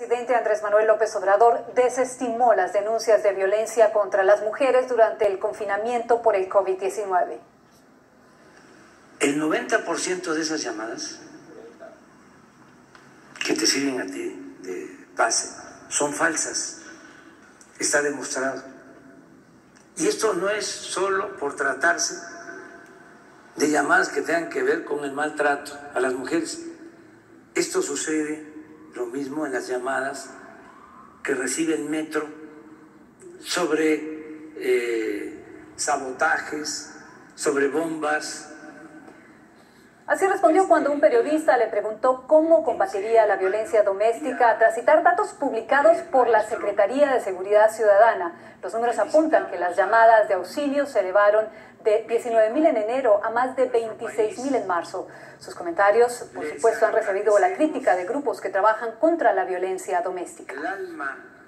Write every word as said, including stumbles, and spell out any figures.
El presidente Andrés Manuel López Obrador desestimó las denuncias de violencia contra las mujeres durante el confinamiento por el COVID diecinueve. El noventa por ciento de esas llamadas que te sirven a ti de base son falsas, está demostrado. Y esto no es solo por tratarse de llamadas que tengan que ver con el maltrato a las mujeres. Esto sucede lo mismo en las llamadas que recibe el metro sobre eh, sabotajes, sobre bombas. Así respondió cuando un periodista le preguntó cómo combatiría la violencia doméstica tras citar datos publicados por la Secretaría de Seguridad Ciudadana. Los números apuntan que las llamadas de auxilio se elevaron de diecinueve mil en enero a más de veintiséis mil en marzo. Sus comentarios, por supuesto, han recibido la crítica de grupos que trabajan contra la violencia doméstica. El alma